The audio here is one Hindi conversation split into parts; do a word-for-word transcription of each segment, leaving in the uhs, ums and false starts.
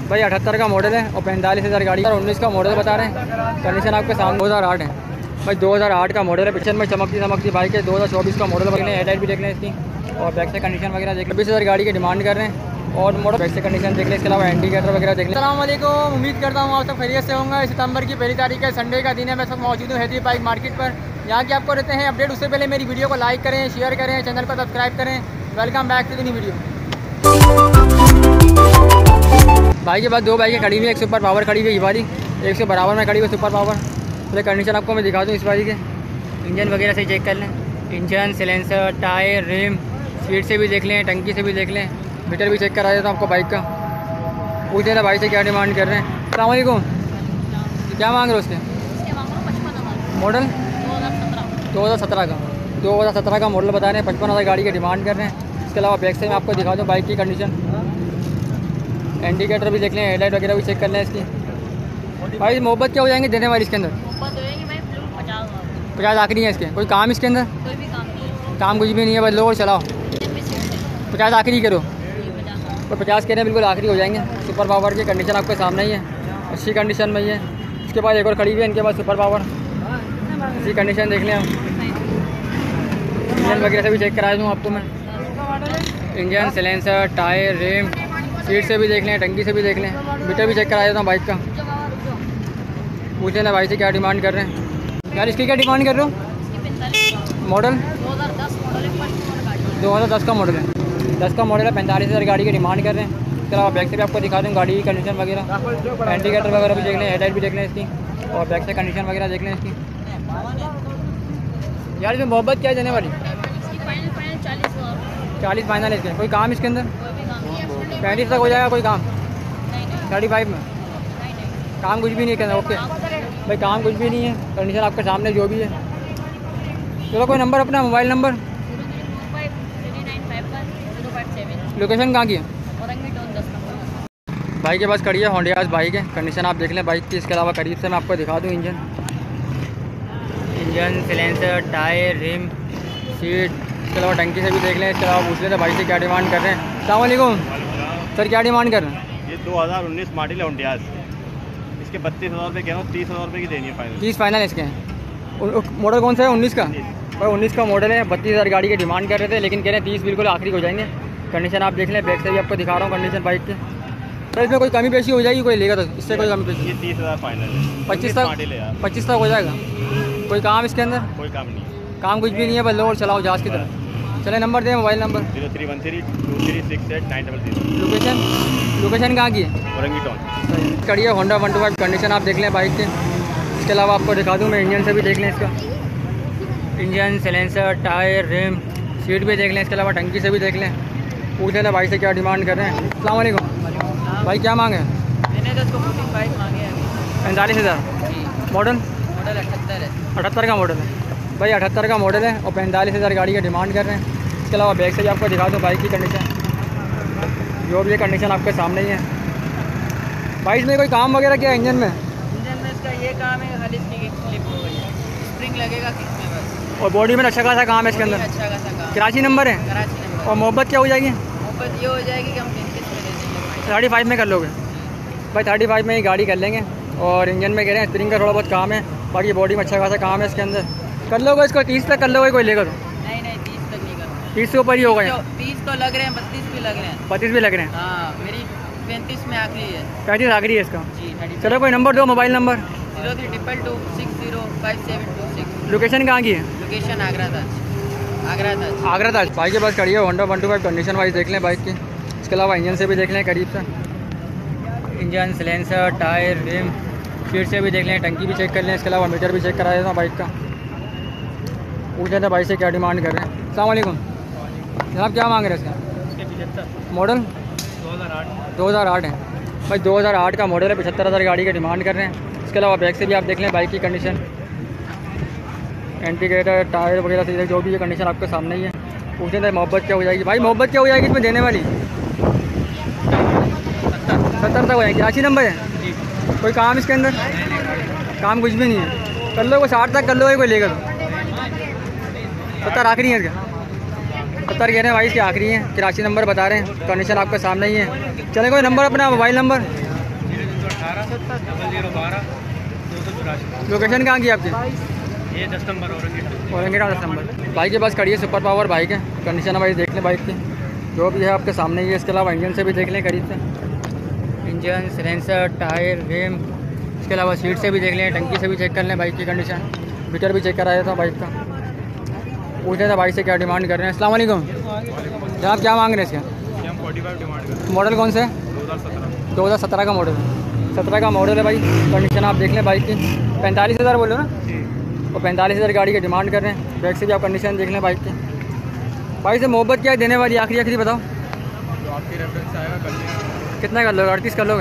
भाई अठहत्तर का मॉडल है और पैंतालीस हज़ार गाड़ी और उन्नीस का मॉडल बता रहे हैं। कंडीशन आपके सामने दो हज़ार आठ है भाई, दो हज़ार आठ का मॉडल है। पिक्चर में चमकती चमकती बाइक है। दो हज़ार चौबीस का मॉडल बने, हेडलाइट भी देख लें इसकी और बैक से कंडीशन वगैरह देख लें। बीस हज़ार गाड़ी की डिमांड कर रहे हैं और मॉडल बैक से कंडीशन देख लें। इसके अलावा इंडिकेटर वगैरह देख लें। अस्सलाम वालेकुम, उम्मीद करता हूँ आप सब खैरियत से होंगे। सितंबर की पहली तारीख है, संडे का दिन है। मैं सब मौजूद हूँ हैदरी बाइक मार्केट पर। यहाँ की आपको रहते हैं अपडेट। उससे पहले मेरी वीडियो को लाइक करें, शेयर करें, चैनल को सब्सक्राइब करें। Welcome back to the new video. Bike के बाद दो बाइकें खड़ी हुई है। एक सुपर पावर खड़ी हुई है ये वाली, एक सौ बराबर में खड़ी हुई सुपर पावर। पहले कंडीशन आपको मैं दिखा दूँ इस बाइक के। इंजन वगैरह से चेक कर लें। Engine, silencer, tyre, rim, speed से भी देख लें, टंकी से भी देख लें, मीटर भी चेक करा देता हूँ आपको बाइक का। पूछ लेना भाई से क्या डिमांड कर रहे हैं। अस्सलाम वालेकुम, क्या मांग रहे हो उसके? मॉडल दो हज़ार सत्रह का दो हज़ार सत्रह का मॉडल बता रहे हैं। पचपन हज़ार गाड़ी की डिमांड कर रहे हैं। इसके अलावा बैक से मैं आपको दिखा दूँ बाइक की कंडीशन। इंडिकेटर भी देख लें, हेडलाइट वगैरह भी चेक कर लें इसकी। भाई मोहब्बत क्या हो जाएंगे देने वाली इसके अंदर? पचास आखिरी है इसके। कोई काम इसके अंदर? कोई भी काम नहीं। काम कुछ भी नहीं है, बस लो और चलाओ। पचास आखिरी करो, तो पचास के बिल्कुल आखिरी हो जाएंगे। सुपर पावर की कंडीशन आपके सामने ही है, अच्छी कंडीशन में ही है। इसके बाद एक और खड़ी हुई है इनके पास सुपर पावर, अच्छी कंडीशन देख लें आप। इंजन वगैरह से भी चेक करा दूँ आपको मैं। Engine, silencer, tyre, rim, seat से भी देख लें, टंकी से भी देख लें, मीटर भी चेक करा देता हूँ बाइक का। पूछ लेना भाई से क्या डिमांड कर रहे हैं। यार इसकी क्या डिमांड कर रहे हो? मॉडल दो हज़ार दस का मॉडल है। दस का मॉडल है, पैंतालीस हज़ार गाड़ी की डिमांड कर रहे हैं। इसके अलावा बैक से भी आपको दिखा दूँ गाड़ी की कंडीशन वगैरह। इंडिकेटर वगैरह भी देख लें, हेडलाइट भी देख लें इसकी और बैक से कंडीशन वगैरह देख लें इसकी। यार इसमें मोहब्बत क्या है देने वाली? चालीस फाइनल है इसके। कोई काम इसके अंदर? पैंतीस तक हो जाएगा कोई काम? थर्टी फाइव में काम कुछ भी नहीं करना। ओके भाई, काम कुछ भी नहीं है, कंडीशन आपके सामने जो भी है। चलो कोई नंबर अपना, मोबाइल नंबर, लोकेशन कहाँ की है? बाइक के पास खड़ी है होंडियाज बाइक है। कंडीशन आप देख लें बाइक की। इसके अलावा करीब से मैं आपको दिखा दूँ engine engine silencer, tyre, rim, seat, इसके अलावा टंकी से भी देख लें। इसके अलावा पूछ लेते भाई से क्या डिमांड कर रहे हैं। अस्सलाम वालेकुम सर, क्या डिमांड कर रहे हैं? ये दो हज़ार उन्नीस मॉडल है होंडियाज। इसके बत्तीस हज़ार रुपये कह रहा हूँ, तीस हज़ार रुपये की देनी है फाइनल। तीस फाइनल इसके हैं। मॉडल कौन सा है? उन्नीस का। भाई उन्नीस का मॉडल है, बत्तीस हज़ार गाड़ी की डिमांड कर रहे थे, लेकिन कह रहे हैं तीस बिल्कुल आखिरी हो जाएंगे। कंडीशन आप देख लें, बैक से भी आपको दिखा रहा हूँ कंडीशन बाइक की। सर इसमें कोई कमी पेशी हो जाएगी? कोई लेगा तो इससे कोई कमी पेशी? ये तीस हज़ार फाइनल है। पच्चीस तक पच्चीस तक हो जाएगा। कोई काम इसके अंदर? कोई काम नहीं, काम कुछ भी नहीं है, बस लो और चलाओ जहाज़ की तरह। चले नंबर दें, mobile number. Zero three one three two three six eight nine double zero. Location location कहाँ की है? औरंगी टाउन। खड़ी है Honda one two five. Condition आप देख लें बाइक के। इसके अलावा आपको दिखा दूँ मैं इंजन से भी देख लें इसका। Engine, silencer, tyre, rim, seat भी देख लें। इसके अलावा टंकी से भी देख लें। पूछ लेना भाई से क्या डिमांड कर रहे हैं। अस्सलाम वालेकुम भाई, क्या मांगे? मैंने तो इसको बाइक मांगे हैं पैंतालीस हज़ार। मॉडल मॉडल अठहत्तर है। अठहत्तर का मॉडल है भाई, अठहत्तर का मॉडल है और पैंतालीस हज़ार गाड़ी की डिमांड कर रहे हैं। इसके अलावा बैक से भी आपको दिखा दूँ बाइक की कंडीशन, जो भी ये कंडीशन आपके सामने ही है। भाई इसमें कोई काम वगैरह क्या है इंजन में? इंजन में इसका ये काम है, खाली इसकी किक स्लिप हो गई है, स्प्रिंग लगेगा किक में बस। और बॉडी में अच्छा खासा काम है इसके अंदर। अच्छा खासा काम। कराची नंबर है। कराची नंबर। और मोहब्बत क्या हो जाएगी? मोहब्बत ये हो जाएगी कि हम पैंतीस में दे देंगे। थर्टी फाइव में कर लोगे? भाई थर्टी फाइव में ही गाड़ी कर लेंगे। और इंजन में कह रहे हैं स्प्रिंग का थोड़ा बहुत काम है, बाकी बॉडी में अच्छा खासा काम है इसके अंदर। कर लोगे इसको? तीस तक कर लोगे कोई लेगा तो? नहीं नहीं, तीस तक नहीं कर। तीस से ऊपर ही होगा यहाँ? तीस तो लग रहे हैं, बत्तीस भी लग रहे हैं। पच्चीस भी लग रहे हैं? हाँ, मेरी पैंतीस में आखिरी है। पैंतीस आखिरी है इसका। जी थर्टी। चलो कोई नंबर दो, mobile number. Zero three triple two six zero five seven two six. Location कहाँ की है? लोकेशन आगरा ताज। आगरा ताज। आगरा ताज। बाइक के पास खड़ी है Honda one two five. Condition wise देख लें बाइक की। इसके अलावा इंजन से भी देख लें करीब से। Engine, silencer, tyre, rim, seat से भी देख लें, टंकी भी चेक कर लें। इसके अलावा मीटर भी चेक करा देता हूँ बाइक का। पूछ लेते भाई से क्या डिमांड कर रहे हैं। अस्सलाम वालेकुम जनाब, क्या मांग रहे हैं इसका? मॉडल दो हज़ार आठ दो हज़ार आठ है भाई, दो हज़ार आठ का मॉडल है। पचहत्तर हज़ार गाड़ी की डिमांड कर रहे हैं। इसके अलावा बैक से भी आप देख लें बाइक की कंडीशन, इंडिकेटर, टायर वगैरह से जो भी ये कंडीशन आपके सामने ही है। पूछ लेते मोहब्बत क्या हो जाएगी? भाई मोहब्बत क्या हो जाएगी इसमें देने वाली? सत्तर तक हो जाएगी। कराची नंबर है। कोई काम इसके अंदर? काम कुछ भी नहीं है, कर लो। कोई साठ तक कर लो, कोई लेगा तो? सत्तर आखिरी है इसका। सत्तर कह रहे हैं भाई, इसके आखिरी है। कराची नंबर बता रहे हैं, कंडीशन आपके सामने ही है। चले कोई नंबर अपना, मोबाइल नंबर। अठारह डबल जीरो बारह दो सौ चौरासी। लोकेशन कहाँ की आपकी? ये दस नंबर औरंगेट औरंगेट दस नंबर। बाइक के पास खड़ी है सुपर पावर बाइक है। कंडीशन भाई देख लें बाइक की जो भी है आपके सामने ही है। इसके अलावा इंजन से भी देख लें करीब से, इंजन, सिलेंसर, टायर, रिम, इसके अलावा सीट से भी देख लें, टंकी से भी चेक कर लें बाइक की कंडीशन। मीटर भी चेक कराया था बाइक का। पूछ रहे थे बाइक से क्या डिमांड कर रहे हैं। अस्सलाम वालेकुम जनाब, क्या मांग रहे हैं इसके? हम फोर्टी फाइव डिमांड करते मॉडल कौन से है? हैं दो हज़ार सत्रह दो हज़ार सत्रह का मॉडल है। सत्रह का मॉडल है भाई। कंडीशन आप देख लें बाइक की। पैंतालीस हज़ार बोलो ना, और पैंतालीस हज़ार गाड़ी की डिमांड कर रहे हैं। बैक से भी आप कंडीशन देख लें बाइक की। भाई से मोहब्बत क्या है देने वाली? आखिरी आखिरी बताओ। तो आपकी रेफरेंस आएगा कर लेंगे। कितना कर लोगे? अड़तीस कर लोगे?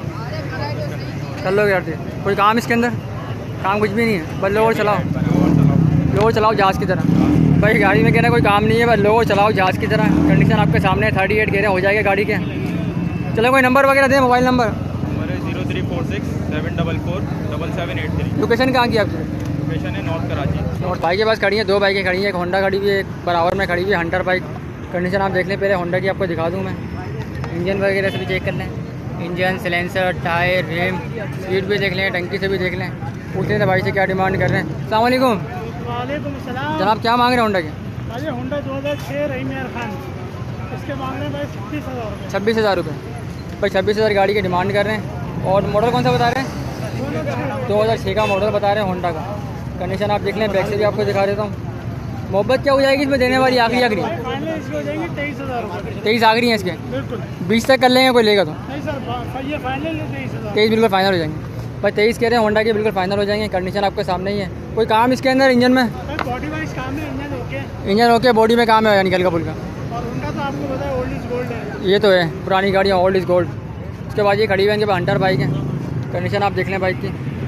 कर लोगे अड़तीस? कोई काम इसके अंदर? काम कुछ भी नहीं है, बस लो और चलाओ, लो और चलाओ जहाज़ की तरह। भाई गाड़ी में कहना कोई काम नहीं है, बस लो और चलाओ जहाज़ की तरह। कंडीशन आपके सामने थर्टी एट कह रहे हो जाएगा गाड़ी के। चलो कोई नंबर वगैरह दें, मोबाइल नंबर। हमारे zero three four six seven double four double seven eight three. Location कहाँ की आपकी? लोकेशन है नॉर्थ कराची। और बाइक के पास खड़ी है, दो बाइकें खड़ी हैं। एक होंडा खड़ी हुई है, एक बराबर में खड़ी हुई है हंटर बाइक। कंडीशन आप देख लें पहले होंडा की, आपको दिखा दूँ मैं। इंजन वगैरह से भी चेक कर लें, engine, silencer, tyre, rim, seat भी देख लें, टंकी से भी देख लें। पूछते थे भाई से क्या डिमांड कर रहे हैं। अस्सलाम वालेकुम वालेकुम सलाम। जनाब, क्या मांग रहे हैं होंडा के? भाई होंडा दो हज़ार छः रही मेयर खान, इसके मांग रहे हैं भाई छब्बीस हज़ार रुपये। छब्बीस हज़ार रुपये भाई, छब्बीस हज़ार गाड़ी की डिमांड कर रहे हैं। और मॉडल कौन सा बता रहे हैं? दो हज़ार छः का मॉडल बता रहे हैं होंडा का। कंडीशन आप देख लें, बैक से भी आपको दिखा देता हूँ। मोहब्बत क्या हो जाएगी इसमें देने वाली? आखिरी आखिरी फाइनल इसकी हो जाएंगी तेईस हज़ार रुपये। तेईस आखिरी है इसके? बिल्कुल बीस तक कर लेंगे कोई लेगा तो? नहीं सर, ये फाइनल है तेईस हज़ार। तेईस बिल्कुल फाइनल हो जाएंगे भाई। तेईस कह रहे हैं होंडा के, बिल्कुल फाइनल हो जाएंगे। कंडीशन आपके सामने ही है। कोई काम इसके अंदर इंजन में? बॉडी वाइज काम है, engine okay, engine okay, body में काम है निकल का पुल का। और होंडा तो आपको पता है ओल्ड इज गोल्ड है। ये तो है, पुरानी गाड़ियाँ ओल्ड इज़ गोल्ड। उसके बाद ये खड़ी हुई है इनके पास हंटर बाइक है। कंडीशन आप देख लें बाइक की।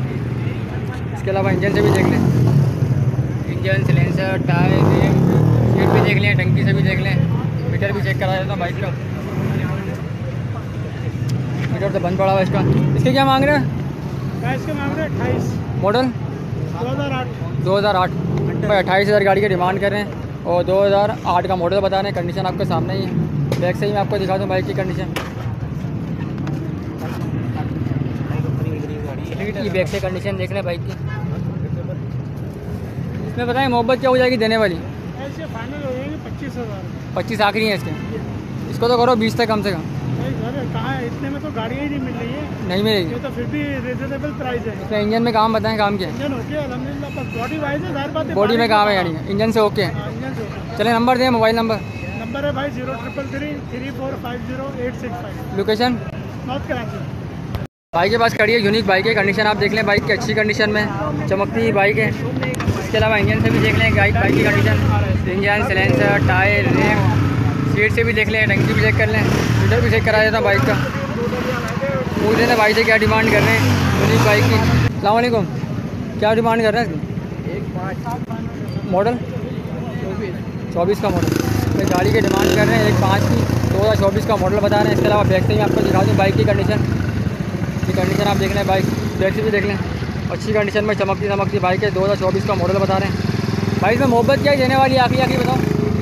इसके अलावा इंजन से भी देख लें, engine, silencer, tyre, rim, seat भी देख लें, टंकी से भी देख लें। मीटर भी चेक करा देता हूँ बाइक का। मीटर तो बंद पड़ा हुआ इसका। इसके क्या मांग रहे हैं? इसके मांग रहे हैं अट्ठाईस, मॉडल दो हज़ार आठ। दो हज़ार आठ भाई, अट्ठाईस हज़ार गाड़ी की डिमांड कर रहे हैं और दो हज़ार आठ का मॉडल बता रहे हैं। कंडीशन आपके सामने ही है। बैक से ही मैं आपको दिखा दूँ बाइक की कंडीशन। ये बैक से कंडीशन देख लें बाइक की। इसमें बताएं मोहब्बत क्या हो जाएगी देने वाली? ऐसे फाइनल हो जाएंगे पच्चीस हज़ार। पच्चीस आखिरी है इसके। इसको तो करो बीस तक कम से कम। भाई सर कहाँ है, इतने में तो गाड़ियाँ ही नहीं मिल रही है। नहीं मिलेगी। ये तो फिर भी रिजनेबल प्राइस है। इसमें इंजन में काम बताएं, काम क्या है? इंजन ओके अल्हम्दुलिल्लाह, बस बॉडी वाइज है, जाहिर बात है बॉडी में काम है यानी इंजन से ओके है। हाँ, इंजन से ओके। चले नंबर दें, मोबाइल नंबर। नंबर है भाई zero triple three three four five zero eight six five. Location north Karachi. Bike के पास खड़ी है यूनिक बाइक है। कंडीशन आप देख लें बाइक की अच्छी कंडीशन में, चमकती हुई बाइक है। इसके अलावा इंजन से भी देख लें बाइक बाइक की condition, engine, silencer, tyre, rim, seat से भी देख लें, टंकी भी चेक कर लें, मीटर भी चेक करा देता बाइक का। पूछ लेना भाई से क्या डिमांड कर रहे हैं यूनिक बाइक की। अस्सलाम वालेकुम, क्या डिमांड कर रहे हैं इसकी? मॉडल चौबीस का मॉडल तो गाड़ी की डिमांड कर रहे हैं। एक पाँच की दो हज़ार चौबीस का मॉडल बता रहे हैं। इसके अलावा बैक से ही आपको दिखा दूँ बाइक की कंडीशन। ये कंडीशन आप देख लें, बाइक बैक से भी देख लें, अच्छी कंडीशन में चमकती चमकती बाइक है। दो हज़ार चौबीस का मॉडल बता रहे हैं। भाई इसमें मोहब्बत क्या देने वाली? आखिरी आखिरी बताओ।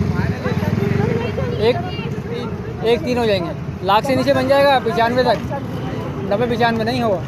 एक एक तीन हो जाएंगे, लाख से नीचे बन जाएगा पचानवे तक, नब्बे पचानवे नहीं होगा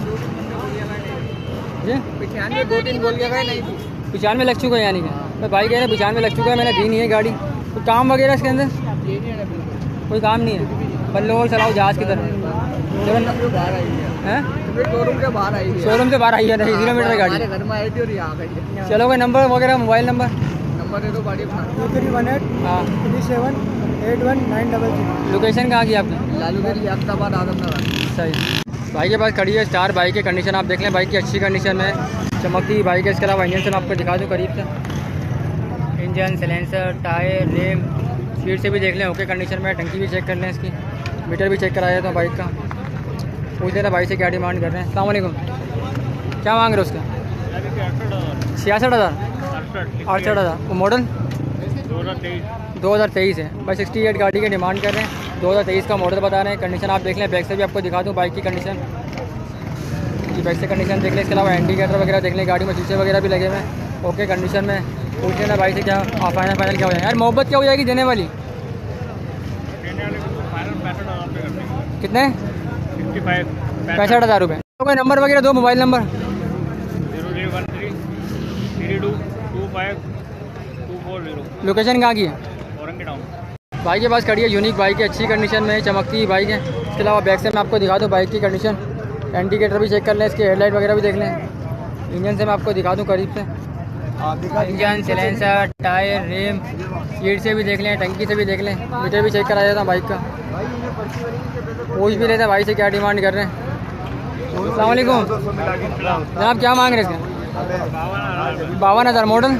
जी। पचानवे दो तीन बोल गया भाई, नहीं पचानवे लग चुका है यानी कि मैं भाई कह रहे हैं पचानवे लग चुका है। मैंने दी नहीं है गाड़ी। कोई काम वगैरह इसके अंदर? कोई काम नहीं है, बल्लो और चलाओ जहाज़ की तरह। चलो बाहर आई है, हैं शोरूम के बाहर आई है, शोरूम से बाहर आई है, नहीं किलोमीटर गाड़ी। घर में आई थी और यहाँ गई है। चलो कोई नंबर वगैरह, मोबाइल नंबर। नंबर दे दो गाड़ी अपना, टू थ्री वन एट हाँ, three seven eight one nine double zero. Location कहाँ की आपकी? लालूगढ़ याफ्ताबाद आदमनगर। सही। बाइक के पास खड़ी है स्टार बाइक की। कंडीशन आप देख लें बाइक की अच्छी कंडीशन में, चमकती हुई बाइक है। इसके अलावा इंजन से मैं आपको दिखा दूँ करीब से। Engine, silencer, tyre, rim, seat से भी देख लें ओके कंडीशन में। टंकी भी चेक कर लें, इसकी मीटर भी चेक कराया था बाइक का। पूछ लेना भाई से क्या डिमांड कर रहे हैं। अस्सलाम वालेकुम, क्या मांग रहे हो उसका? छियासठ हज़ार अड़सठ हज़ार वो मॉडल दो हज़ार तेईस है भाई। सिक्सटी एट गाड़ी की डिमांड कर रहे हैं। दो हज़ार तेईस का मॉडल बता रहे हैं। कंडीशन आप देख लें, बैक से भी आपको दिखा दूँ बाइक की कंडीशन। ये बैक से कंडीशन देख लें। इसके अलावा इंडिकेटर वगैरह देख लें, गाड़ी में शीशे वगैरह भी लगे हुए हैं ओके कंडीशन में। पूछ लेना भाई से क्या फाइनल फाइनल क्या हो जाएगा। यार मोहब्बत क्या हो जाएगी देने वाली? कितने? फिफ्टी फाइव पैंसठ हज़ार रुपये। तो कोई नंबर वगैरह दो, mobile number. Zero three one three three two two five two four zero. Location कहाँ की है? औरंगी टाउन। बाइक के पास खड़ी है यूनिक बाइक है, अच्छी कंडीशन में चमकती हुई बाइक है। इसके अलावा बैक से मैं आपको दिखा दूँ बाइक की कंडीशन, इंडिकेटर भी चेक कर लें, इसके हेडलाइट वगैरह भी देख लें। इंजन से मैं आपको दिखा दूँ करीब से, engine, silencer, tyre, rim, seat से भी देख लें, टंकी से भी देख लें, मीटर भी चेक करा जाता है बाइक का। पूछ भी लेते हैं भाई से क्या डिमांड कर रहे हैं। अस्सलाम वालेकुम जनाब, क्या मांग रहे हैं इसके? बावन हज़ार मॉडल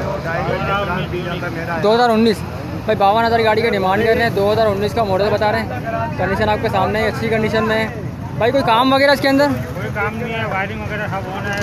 दो हज़ार उन्नीस। भाई बावन हज़ार गाड़ी का डिमांड कर रहे हैं, दो हज़ार उन्नीस का मॉडल बता रहे हैं। कंडीशन आपके सामने है, अच्छी कंडीशन में है। भाई कोई काम वगैरह इसके अंदर? कोई काम नहीं है, वायरिंग वगैरह सब ऑन है।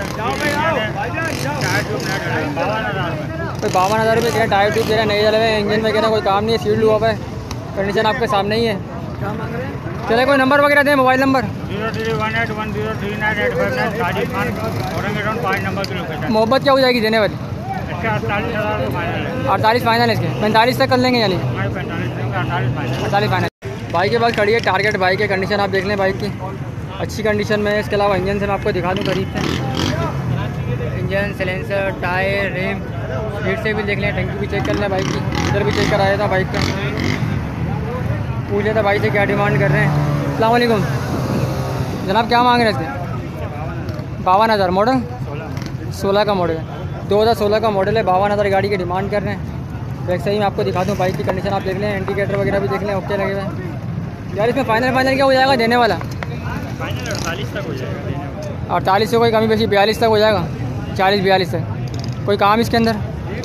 कोई बावन हज़ार रुपये कह टायर ट्यूब दे रहे हैं, नए जले हुए, इंजन वगैरह कोई काम नहीं है, सील हुआ हुआ है। कंडीशन आपके सामने ही है। चले कोई नंबर वगैरह दें, mobile number. Zero three one eight one zero three nine eight five nine Sajid Khan, Orangi Town पाँच नंबर की लोकेशन। मोहब्बत क्या हो जाएगी देने वाली? इसका अड़तालीस हज़ार का फाइनल है। अड़तालीस फाइनल है इसके, पैंतालीस तक कर लेंगे यानी पैंतालीस अड़तालीस फाइनल। अड़तालीस फाइनल। बाइक के पास खड़ी है टारगेट बाइक है, कंडीशन आप देख लें बाइक की, अच्छी कंडीशन में है। इसके अलावा इंजन से मैं आपको दिखा दूँ करीब से, engine, silencer, tyre, rim, seat से भी देख लें, टंकी भी चेक कर लें बाइक की, इधर भी चेक कराया था बाइक का। पूछ लेता भाई से क्या डिमांड कर रहे हैं। अस्सलाम वालेकुम जनाब, क्या मांग रहे हैं इसके? बावन हज़ार मॉडल सोलह का मॉडल है, दो हज़ार सोलह का मॉडल है, बावन हज़ार गाड़ी की डिमांड कर रहे हैं। बैक सही मैं आपको दिखा दूँ बाइक की कंडीशन आप देख लें, इंडिकेटर वगैरह भी देख लें, ओके लगे हुए हैं। यार इसमें फाइनल फाइनल क्या हो जाएगा देने वाला? फाइनल अड़तालीस तक हो जाएगा। अड़तालीस से कोई कमी बेशी बयालीस तक हो जाएगा, चालीस बयालीस तक। कोई काम इसके अंदर?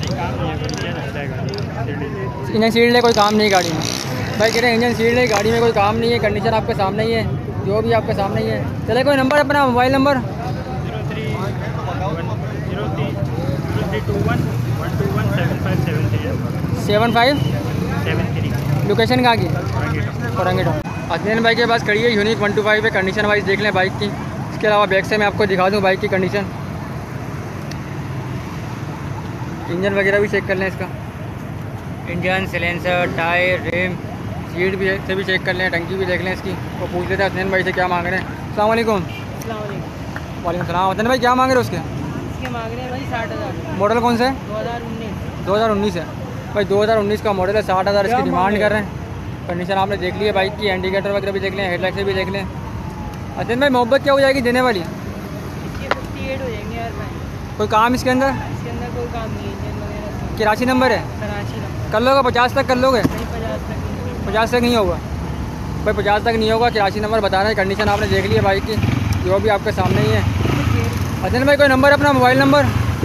इंजन सील्ड है, कोई काम नहीं गाड़ी में। भाई कह रहे हैं इंजन सील्ड है, गाड़ी में कोई काम नहीं है, कंडीशन आपके सामने ही है, जो भी आपके सामने ही है। चले कोई नंबर अपना, mobile number. Zero three zero three zero three two one one two one seven five seven three seven five seven three. Location कहाँ की? औरंगी टाउन। अदनान भाई के पास खड़ी है यूनिक वन टू फाइव है, कंडीशन वाइज देख लें बाइक की। इसके अलावा बैक से मैं आपको दिखा दूँ बाइक की कंडीशन, इंजन वगैरह भी चेक कर लें इसका, engine, silencer, tyre, rim, seat भी से भी चेक कर लें, टंकी भी देख लें इसकी, और पूछ लेते हैं अदनान भाई से क्या मांग रहे हैं। अस्सलाम वालेकुम। वालेकुम सलाम। अदनान भाई क्या मांग रहे हैं उसके? इसके मांग रहे हैं भाई साठ हज़ार। मॉडल कौन सा है? दो हज़ार उन्नीस। दो हज़ार उन्नीस है भाई, दो हज़ार उन्नीस का मॉडल है, साठ हज़ार इसकी डिमांड कर रहे हैं। कंडीशन आपने देख ली है बाइक की, इंडिकेटर वगैरह भी देख लें, हेडलाइट से भी देख लें। अदनान भाई मोहब्बत क्या हो जाएगी देने वाली? इसके फिफ्टी एट हो जाएंगे यार भाई। कोई काम इसके अंदर? इसके अंदर कोई काम नहीं है, इंजन वगैरह किराची नंबर है, कराची नंबर। कर लोगे पचास तक कर लोगे? नहीं पचास तक नहीं। पचास तक नहीं होगा भाई, पचास तक नहीं होगा। किराची नंबर बता रहे हैं, कंडीशन आपने देख ली है बाइक की, जो भी आपके सामने ही है। अदनान भाई कोई नंबर अपना, मोबाइल नंबर।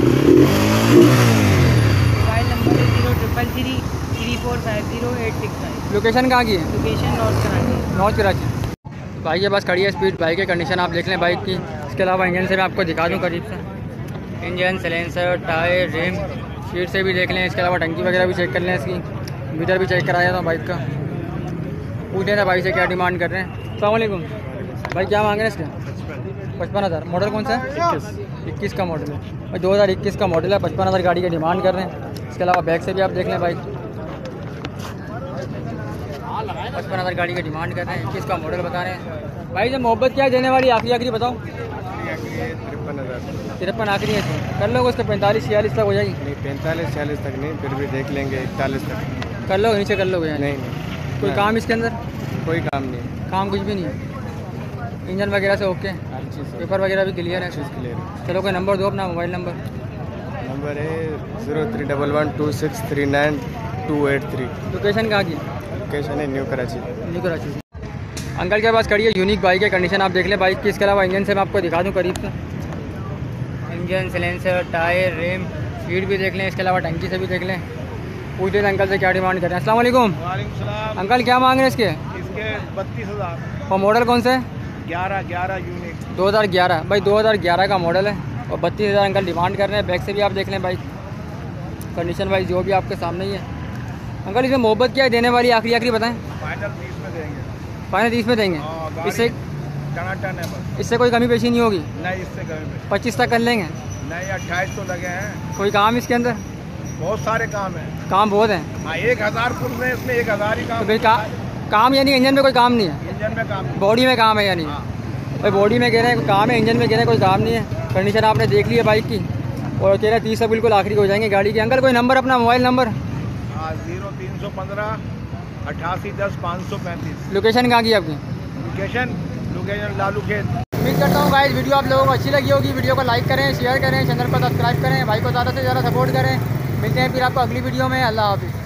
मोबाइल नंबर है zero triple three three four five zero eight six five. Location कहाँ की है? Location north Karachi. North Karachi. Bike के पास खड़ी है स्पीड बाइक है, कंडीशन आप देख लें बाइक की। इसके अलावा इंजन से मैं आपको दिखा दूँ करीब से, engine, silencer, tyre, rim, seat से भी देख लें। इसके अलावा टंकी वगैरह भी चेक कर लें, इसकी मीटर भी चेक कराया था बाइक का। पूछ लेना भाई से क्या डिमांड कर रहे हैं। अस्सलाम वालेकुम भाई, क्या मांग रहे हैं इसके? पचपन हज़ार। मॉडल कौन सा है? इक्कीस इक्कीस का मॉडल है भाई, दो हज़ार इक्कीस का मॉडल है, पचपन हज़ार गाड़ी की डिमांड कर रहे हैं। इसके अलावा बैक से भी आप देख लें बाइक, पचपन हज़ार गाड़ी की डिमांड कर रहे हैं, इक्कीस का मॉडल बता रहे हैं। भाई जब मोहब्बत क्या है देने वाली, आखिरी आखिरी बताओ। तिरपन हज़ार तिरपन आखिरी है, कर लोगे उसके पैंतालीस छियालीस तक हो जाएगी? नहीं, पैंतालीस छियालीस तक नहीं, फिर भी देख लेंगे इकतालीस तक। कर लोगे, नीचे कर लोगे यानी? नहीं नहीं, कोई काम इसके अंदर? कोई काम नहीं, काम कुछ भी नहीं है, इंजन वगैरह से ओके, हर चीज़ पेपर वगैरह भी क्लियर है। चीज़ क्लियर है। चलो कोई नंबर दो अपना, मोबाइल नंबर। नंबर है zero three double one two six three nine two eight three. Location कहाँ की? लोकेशन है new Karachi. New Karachi. Uncle के पास खड़ी है यूनिक बाइक है, कंडीशन आप देख लें बाइक की। इसके अलावा इंजन से मैं आपको दिखा दूँ करीब से, engine, silencer, tyre, rim, seat भी देख लें। इसके अलावा टंकी से भी देख लें। पूछ लेते अंकल से क्या डिमांड कर रहे हैं। अस्सलाम वालेकुम। वालेकुम सलाम। अंकल क्या मांग रहे हैं इसके? इसके बत्तीस हज़ार। और मॉडल कौन सा है? ग्यारह ग्यारह यूनिक दो हज़ार ग्यारह भाई, दो हज़ार ग्यारह का मॉडल है और बत्तीस हज़ार अंकल डिमांड कर रहे हैं। बैक से भी आप देख लें बाइक, कंडीशन वाइज जो भी आपके सामने ही है। अंकल इसमें मोहब्बत क्या है देने वाली, आखिरी आखिरी बताएं। फाइनल तीस में देंगे। फाइनल तीस में देंगे? हाँ, इससे टनाटन है बस। इससे कोई कमी पेशी नहीं होगी? नहीं, इससे कमी पच्चीस तक कर लेंगे? नहीं, अट्ठाईस तो लगे हैं। कोई काम इसके अंदर? बहुत सारे काम है। काम बहुत हैं। हाँ, एक हज़ार फुल में इसमें एक हज़ार ही काम। तो भाई का, काम यानी इंजन में कोई काम नहीं है, इंजन में काम नहीं। बॉडी में काम है यानी? हाँ। भाई बॉडी में कह रहे हैं कोई काम है, इंजन में कह रहे हैं कोई काम नहीं है। कंडीशन आपने देख ली है बाइक की और कह रहे हैं तीस से बिल्कुल आखिरी हो जाएंगे गाड़ी के। अंकल कोई नंबर अपना मोबाइल नंबर? हाँ जीरो तीन सौ पंद्रह अट्ठासी दस पाँच सौ पैंतीस। लोकेशन कहाँ की आपकी? लोकेशन लोकेशन लालू खेत। उम्मीद करता हूँ गाइस वीडियो आप लोगों को अच्छी लगी होगी। वीडियो को लाइक करें, शेयर करें, चैनल को सब्सक्राइब करें, भाई को ज़्यादा से ज़्यादा सपोर्ट करें। मिलते हैं फिर आपको अगली वीडियो में। अल्लाह हाफिज़।